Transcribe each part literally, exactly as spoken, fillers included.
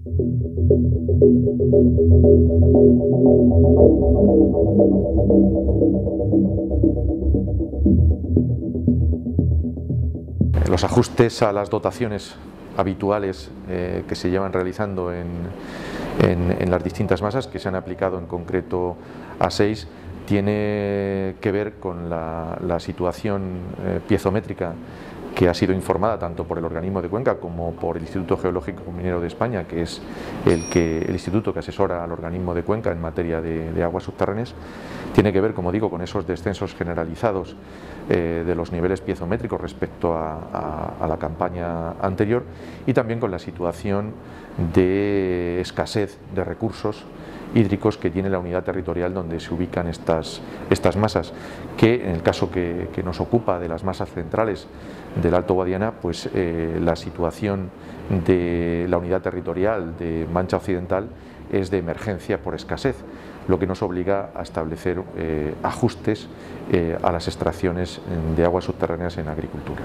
Los ajustes a las dotaciones habituales eh, que se llevan realizando en, en, en las distintas masas, que se han aplicado en concreto a seis, tiene que ver con la, la situación eh, piezométrica que ha sido informada tanto por el organismo de Cuenca como por el Instituto Geológico Minero de España, que es el, que, el instituto que asesora al organismo de Cuenca en materia de, de aguas subterráneas. Tiene que ver, como digo, con esos descensos generalizados eh, de los niveles piezométricos respecto a, a, a la campaña anterior, y también con la situación de escasez de recursos hídricos que tiene la unidad territorial donde se ubican estas, estas masas, que en el caso que, que nos ocupa de las masas centrales del Alto Guadiana, pues eh, la situación de la unidad territorial de Mancha Occidental es de emergencia por escasez, lo que nos obliga a establecer eh, ajustes eh, a las extracciones de aguas subterráneas en agricultura.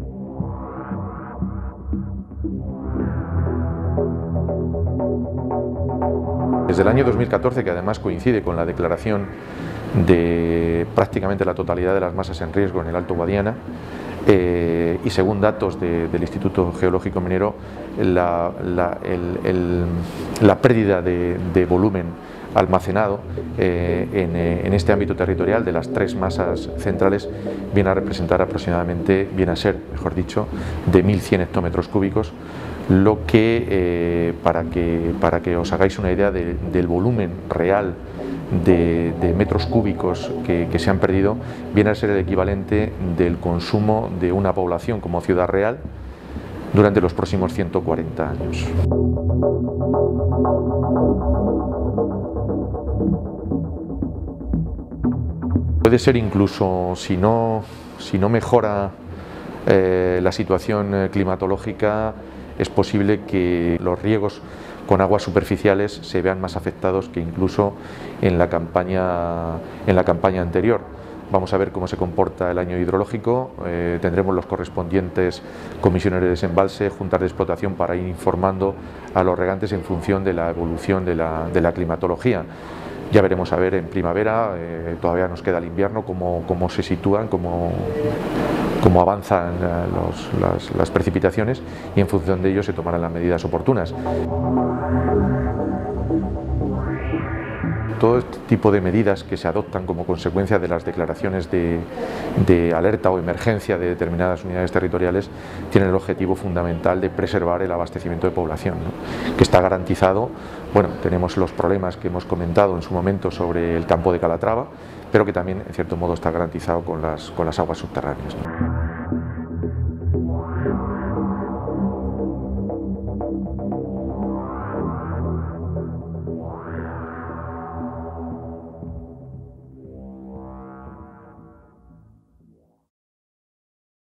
Desde el año dos mil catorce, que además coincide con la declaración de prácticamente la totalidad de las masas en riesgo en el Alto Guadiana, eh, y según datos de, del Instituto Geológico Minero, la, la, el, el, la pérdida de, de volumen almacenado eh, en, en este ámbito territorial de las tres masas centrales viene a representar aproximadamente, viene a ser, mejor dicho, de mil cien hectómetros cúbicos, lo que, eh, para que, para que os hagáis una idea de, del volumen real de, de metros cúbicos que, que se han perdido, viene a ser el equivalente del consumo de una población como Ciudad Real durante los próximos ciento cuarenta años. Puede ser incluso, si no, si no mejora eh, la situación climatológica, es posible que los riegos con aguas superficiales se vean más afectados que incluso en la campaña, en la campaña anterior. Vamos a ver cómo se comporta el año hidrológico, eh, tendremos los correspondientes comisiones de desembalse, juntas de explotación, para ir informando a los regantes en función de la evolución de la, de la climatología. Ya veremos a ver en primavera, eh, todavía nos queda el invierno, cómo, cómo se sitúan, cómo, cómo avanzan los, las, las precipitaciones, y en función de ello se tomarán las medidas oportunas. Todo este tipo de medidas que se adoptan como consecuencia de las declaraciones de, de alerta o emergencia de determinadas unidades territoriales tienen el objetivo fundamental de preservar el abastecimiento de población, ¿no? Que está garantizado. Bueno, tenemos los problemas que hemos comentado en su momento sobre el campo de Calatrava, pero que también en cierto modo está garantizado con las, con las aguas subterráneas, ¿no?